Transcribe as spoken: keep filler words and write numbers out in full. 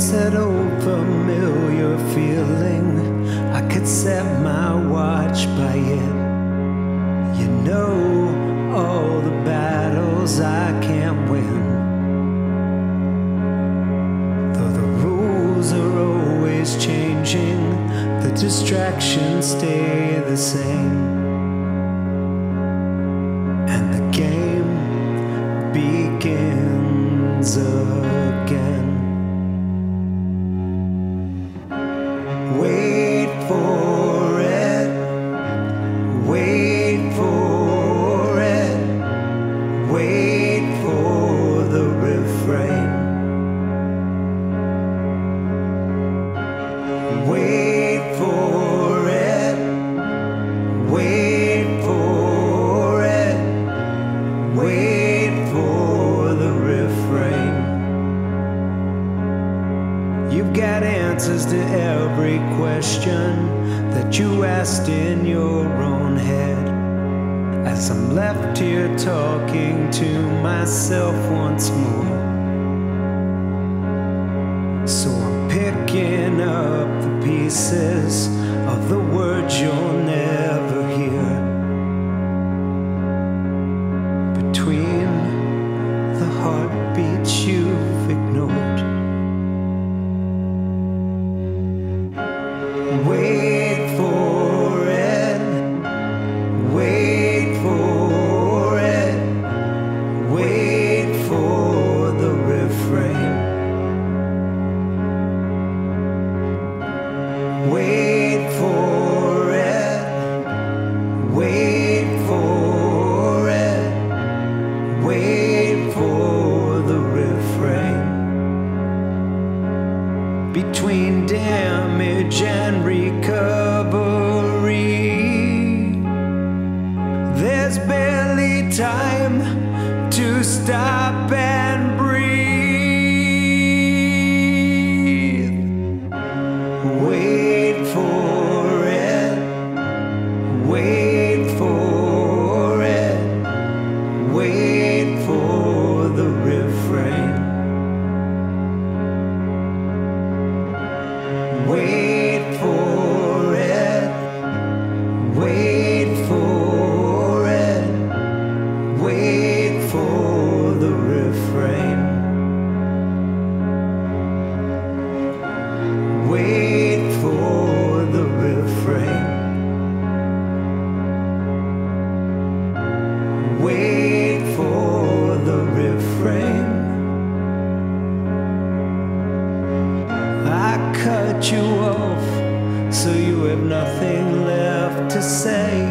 It's that old familiar feeling. I could set my watch by it. You know, all the battles I can't win. Though the rules are always changing, the distractions stay the same. And the game begins again. Wait for it, wait for it, wait for the refrain. Wait for it, wait for it, wait for the refrain. You've got answers to every question that you asked in your own head. As I'm left here talking to myself once more, so I'm picking up the pieces of the words you'll never hear. Between the heartbeats you've ignored. Wait for it, wait for it, wait for the refrain. Wait for it, wait for it, wait for the refrain. Between damage and recovery, there's barely time to stop and breathe. Wait for it, wait for it, wait for the refrain. Wait for it, wait for it, wait for the refrain. Wait for the refrain. Wait for the refrain. I cut you off, so you have nothing left to say.